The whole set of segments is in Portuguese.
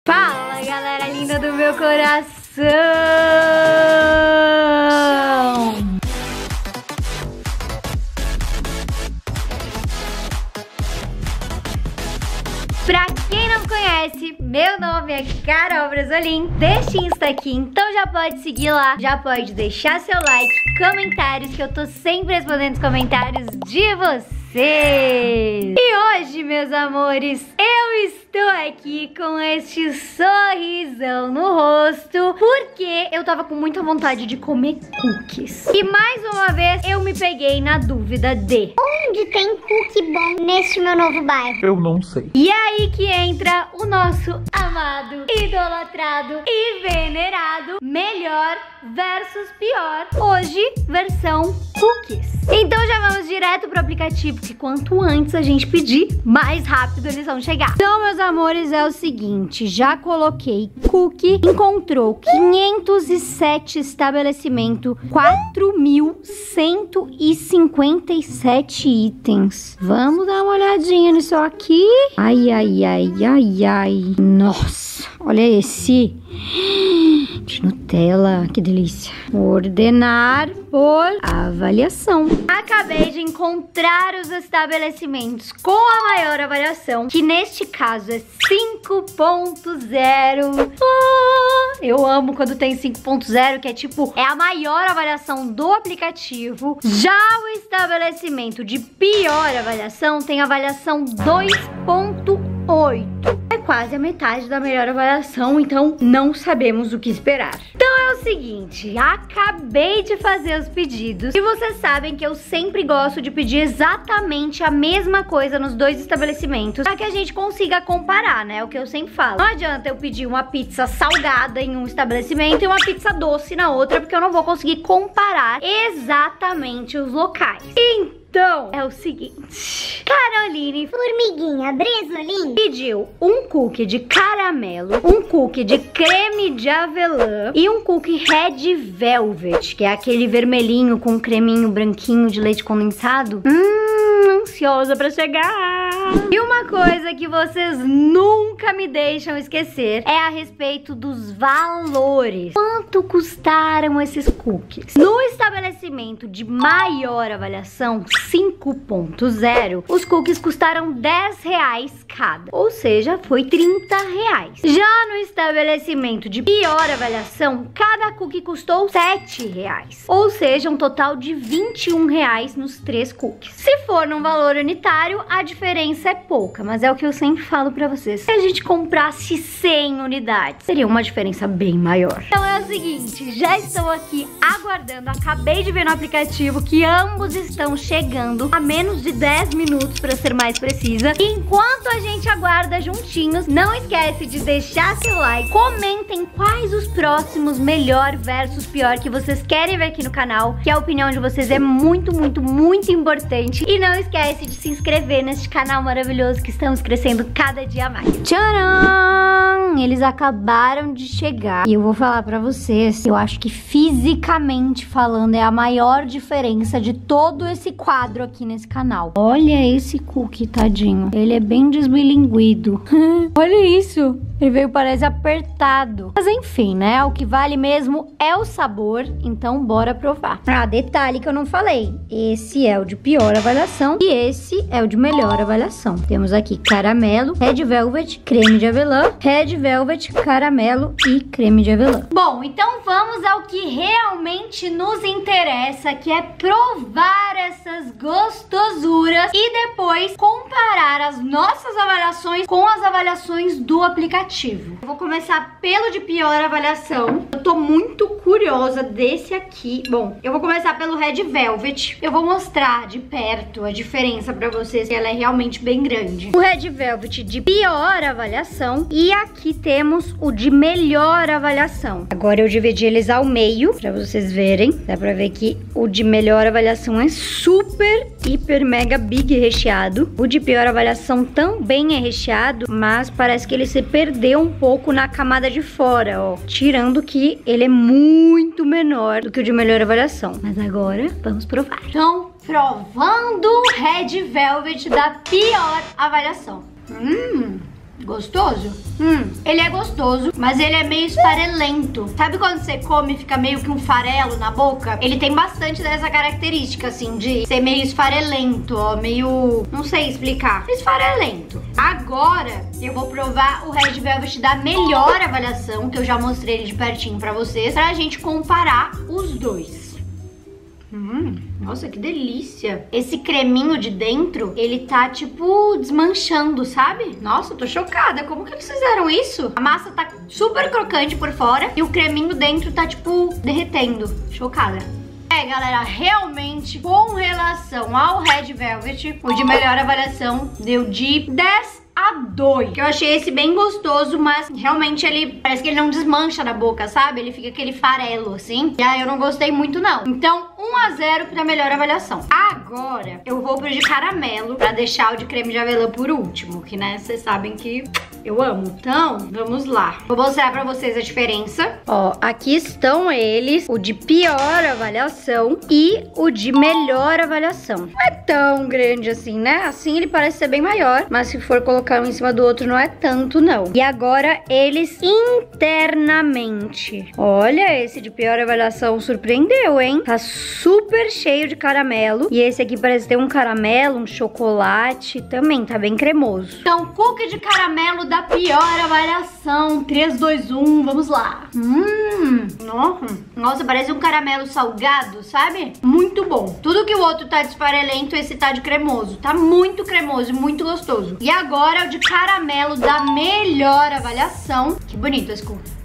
Fala, galera linda do meu coração! Pra quem não conhece, meu nome é Carol Brasolim, deste Insta aqui, então já pode seguir lá, já pode deixar seu like, comentários, que eu tô sempre respondendo os comentários de vocês. E hoje, meus amores, eu estou aqui com este sorrisão no rosto porque eu tava com muita vontade de comer cookies. E mais uma vez eu me peguei na dúvida de onde tem cookie bom neste meu novo bairro? Eu não sei. E aí que entra o nosso amado, idolatrado e venerado melhor versus pior. Hoje, versão cookies. Então já vamos direto pro aplicativo, que quanto antes a gente pedir, mais rápido eles vão chegar. Então, meus amores, é o seguinte, já coloquei cookie, encontrou 507 estabelecimento, 4.157 itens. Vamos dar uma olhadinha nisso aqui. Ai, ai, ai, ai, ai. Nossa, olha esse de Nutella, que delícia. Ordenar por avaliação. Acabei de encontrar os estabelecimentos com a maior avaliação, que neste caso é 5.0. Eu amo quando tem 5.0, que é tipo, é a maior avaliação do aplicativo. Já o estabelecimento de pior avaliação tem avaliação 2.8. É quase a metade da melhor avaliação, então não sabemos o que esperar. Então é o seguinte, acabei de fazer os pedidos e vocês sabem que eu sempre gosto de pedir exatamente a mesma coisa nos dois estabelecimentos, para que a gente consiga comparar, né? O que eu sempre falo. Não adianta eu pedir uma pizza salgada em um estabelecimento e uma pizza doce na outra, porque eu não vou conseguir comparar exatamente os locais. Então, é o seguinte, Caroline Formiguinha Brasolim pediu um cookie de caramelo, um cookie de creme de avelã e um cookie Red Velvet, que é aquele vermelhinho com creminho branquinho de leite condensado. Ansiosa pra chegar. E uma coisa que vocês nunca me deixam esquecer é a respeito dos valores. Quanto custaram esses cookies? No estabelecimento de maior avaliação, 5.0, os cookies custaram R$10 cada, ou seja, foi R$30. Já no estabelecimento de pior avaliação, cada cookie custou R$7, ou seja, um total de R$21 nos 3 cookies. Se for num valor unitário, a diferença é pouca, mas é o que eu sempre falo pra vocês. Se a gente comprasse 100 unidades, seria uma diferença bem maior. Então é o seguinte, já estou aqui aguardando, acabei de ver no aplicativo que ambos estão chegando a menos de 10 minutos, pra ser mais precisa. E enquanto a gente aguarda juntinhos, não esquece de deixar seu like, comentem quais os próximos melhor versus pior que vocês querem ver aqui no canal, que a opinião de vocês é muito, muito, muito importante. E não esquece de se inscrever neste canal maravilhoso, que estamos crescendo cada dia mais. Tcharam! Eles acabaram de chegar e eu vou falar pra vocês, eu acho que fisicamente falando é a maior diferença de todo esse quadro aqui nesse canal. Olha esse cookie, tadinho. Ele é bem desbilinguido. Olha isso. Ele veio, parece apertado. Mas enfim, né? O que vale mesmo é o sabor. Então bora provar. Ah, detalhe que eu não falei. Esse é o de pior avaliação e esse é o de melhor avaliação. Temos aqui caramelo, Red Velvet, creme de avelã, Red Velvet, caramelo e creme de avelã. Bom, então vamos ao que realmente nos interessa, que é provar essas gostosuras e depois comparar as nossas avaliações com as avaliações do aplicativo. Eu vou começar pelo de pior avaliação. Eu tô muito curiosa desse aqui. Bom, eu vou começar pelo Red Velvet. Eu vou mostrar de perto a diferença pra vocês, que ela é realmente bem grande. O Red Velvet de pior avaliação e aqui temos o de melhor avaliação. Agora eu dividi eles ao meio pra vocês verem. Dá pra ver que o de melhor avaliação é super, hiper, mega big recheado. O de pior avaliação também é recheado, mas parece que ele se perdeu um pouco na camada de fora, ó. Tirando que ele é muito menor do que o de melhor avaliação. Mas agora vamos provar. Então, provando o Red Velvet da pior avaliação. Gostoso? Ele é gostoso, mas ele é meio esfarelento. Sabe quando você come e fica meio que um farelo na boca? Ele tem bastante dessa característica, assim, de ser meio esfarelento, ó, meio... não sei explicar. Esfarelento. Agora, eu vou provar o Red Velvet da melhor avaliação, que eu já mostrei ele de pertinho pra vocês, pra gente comparar os dois. Nossa, que delícia. Esse creminho de dentro, ele tá, tipo, desmanchando, sabe? Nossa, eu tô chocada. Como que eles fizeram isso? A massa tá super crocante por fora e o creminho dentro tá, tipo, derretendo. Chocada. Galera, realmente, com relação ao Red Velvet, o de melhor avaliação deu de 10 a 2. Que eu achei esse bem gostoso, mas realmente ele parece que ele não desmancha na boca, sabe? Ele fica aquele farelo, assim. E aí eu não gostei muito, não. Então, 1 a 0 pra melhor avaliação. Agora, eu vou pro de caramelo, pra deixar o de creme de avelã por último, que, né, vocês sabem que eu amo. Então, vamos lá. Vou mostrar pra vocês a diferença. Ó, aqui estão eles, o de pior avaliação e o de melhor avaliação. Não é tão grande assim, né? Assim ele parece ser bem maior, mas se for colocar um em cima do outro não é tanto, não. E agora eles internamente. Olha, esse de pior avaliação surpreendeu, hein? Tá super cheio de caramelo. E esse aqui parece ter um caramelo, um chocolate. Também tá bem cremoso. Então, cookie de caramelo da pior avaliação. 3, 2, 1, vamos lá. Nossa, parece um caramelo salgado, sabe? Muito bom. Tudo que o outro tá de esfarelento, esse tá de cremoso. Tá muito cremoso, muito gostoso. E agora o de caramelo da melhor avaliação. Que bonito esse cookie.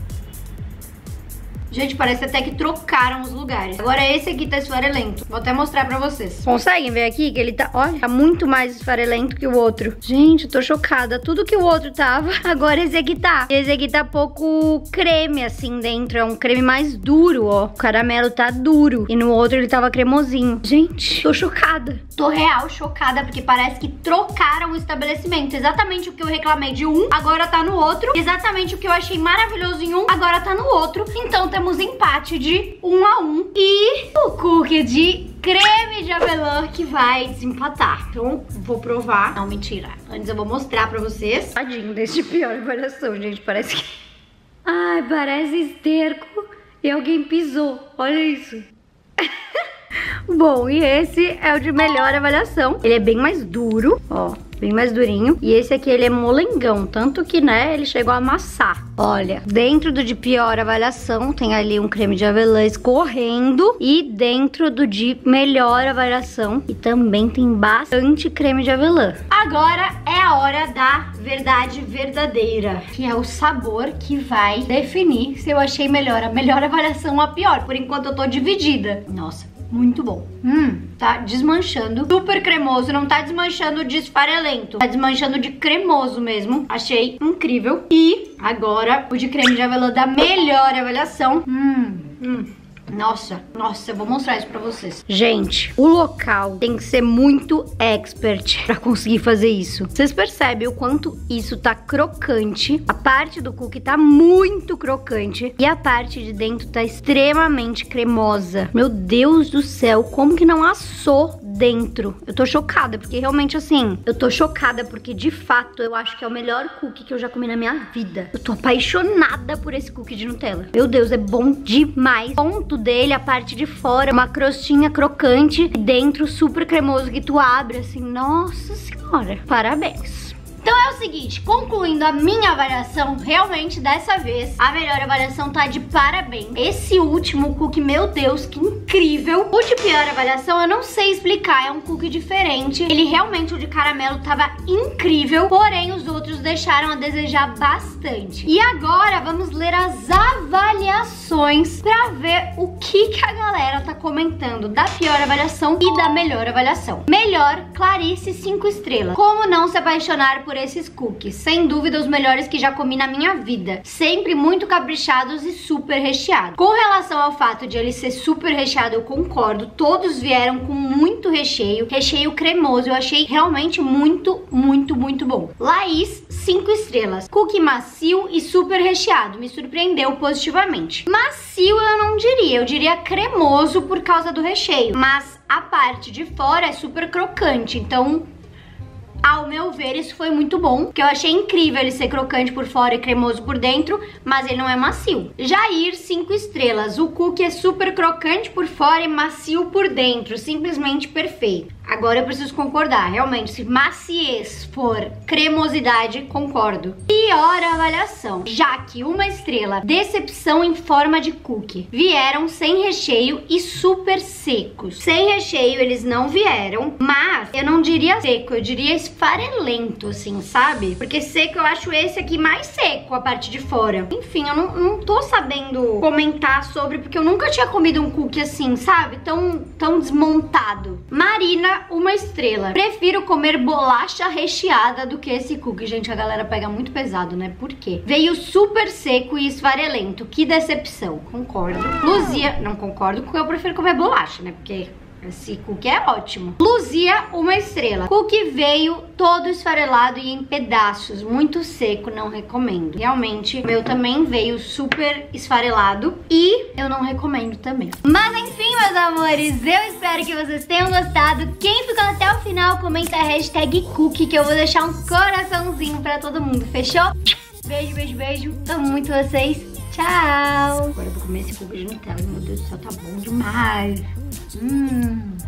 Gente, parece até que trocaram os lugares. Agora esse aqui tá esfarelento. Vou até mostrar pra vocês. Conseguem ver aqui que ele tá, olha, tá muito mais esfarelento que o outro. Gente, eu tô chocada. Tudo que o outro tava, agora esse aqui tá. Esse aqui tá pouco creme assim dentro. É um creme mais duro, ó. O caramelo tá duro. E no outro ele tava cremosinho. Gente, tô chocada. Tô real chocada, porque parece que trocaram o estabelecimento. Exatamente o que eu reclamei de um, agora tá no outro. Exatamente o que eu achei maravilhoso em um, agora tá no outro. Então temos empate de 1 a 1. E o cookie de creme de avelã que vai desempatar. Então, vou provar. Não, mentira. Antes eu vou mostrar pra vocês. Tadinho desse pior avaliação, gente. Parece que... ai, parece esterco e alguém pisou. Olha isso. Bom, e esse é o de melhor avaliação. Ele é bem mais duro, ó, bem mais durinho. E esse aqui, ele é molengão, tanto que, né, ele chegou a amassar. Olha, dentro do de pior avaliação tem ali um creme de avelã escorrendo. E dentro do de melhor avaliação, e também tem bastante creme de avelã. Agora é a hora da verdade verdadeira, que é o sabor que vai definir se eu achei melhor a melhor avaliação ou a pior. Por enquanto eu tô dividida. Nossa, muito bom. Tá desmanchando. Super cremoso. Não tá desmanchando de esfarelento. Tá desmanchando de cremoso mesmo. Achei incrível. E agora o de creme de avelã da melhor avaliação. Nossa, eu vou mostrar isso pra vocês. Gente, o local tem que ser muito expert pra conseguir fazer isso. Vocês percebem o quanto isso tá crocante? A parte do cookie tá muito crocante e a parte de dentro tá extremamente cremosa. Meu Deus do céu, como que não assou dentro? Eu tô chocada, porque realmente assim, eu tô chocada porque de fato eu acho que é o melhor cookie que eu já comi na minha vida. Eu tô apaixonada por esse cookie de Nutella. Meu Deus, é bom demais. O ponto dele, a parte de fora, uma crostinha crocante, dentro super cremoso que tu abre assim, nossa senhora, parabéns. Então é o seguinte, concluindo a minha avaliação, realmente dessa vez a melhor avaliação tá de parabéns. Esse último cookie, meu Deus, que incrível. O de pior avaliação eu não sei explicar, é um cookie diferente. Ele realmente, o de caramelo, tava incrível, porém os outros deixaram a desejar bastante. E agora vamos ler as avaliações pra ver o que a galera tá comentando da pior avaliação e da melhor avaliação. Melhor, Clarice 5 estrelas. Como não se apaixonar por esses cookies? Sem dúvida os melhores que já comi na minha vida. Sempre muito caprichados e super recheados. Com relação ao fato de ele ser super recheado, eu concordo. Todos vieram com muito recheio. Recheio cremoso. Eu achei realmente muito bom. Laís, 5 estrelas. Cookie macio e super recheado. Me surpreendeu positivamente. Macio eu não diria. Eu diria cremoso por causa do recheio. Mas a parte de fora é super crocante. Então... Ao meu ver, isso foi muito bom, porque eu achei incrível ele ser crocante por fora e cremoso por dentro, mas ele não é macio. Jair, 5 estrelas. O cookie é super crocante por fora e macio por dentro, simplesmente perfeito. Agora eu preciso concordar, realmente, se maciez for cremosidade, concordo. Pior avaliação, Jaque, 1 estrela. Decepção em forma de cookie. Vieram sem recheio e super secos. Sem recheio eles não vieram, mas eu não diria seco, eu diria esfarelento, assim, sabe? Porque seco eu acho esse aqui mais seco, a parte de fora. Enfim, eu não tô sabendo comentar sobre, porque eu nunca tinha comido um cookie assim, sabe? Tão desmontado. Marina, 1 estrela. Prefiro comer bolacha recheada do que esse cookie. Gente, a galera pega muito pesado, né? Por quê? Veio super seco e esfarelento. Que decepção. Concordo. Luzia, não concordo, porque eu prefiro comer bolacha, né? Porque esse cookie é ótimo. Luzia, 1 estrela. Cookie veio todo esfarelado e em pedaços, muito seco, não recomendo. Realmente, o meu também veio super esfarelado e eu não recomendo também. Mas enfim, meus amores, eu espero que vocês tenham gostado. Quem ficou até o final, comenta a hashtag cookie, que eu vou deixar um coraçãozinho pra todo mundo, fechou? Beijo, beijo, beijo. Amo muito vocês. Tchau. Agora eu vou comer esse cookie de Nutella. Meu Deus do céu, tá bom demais.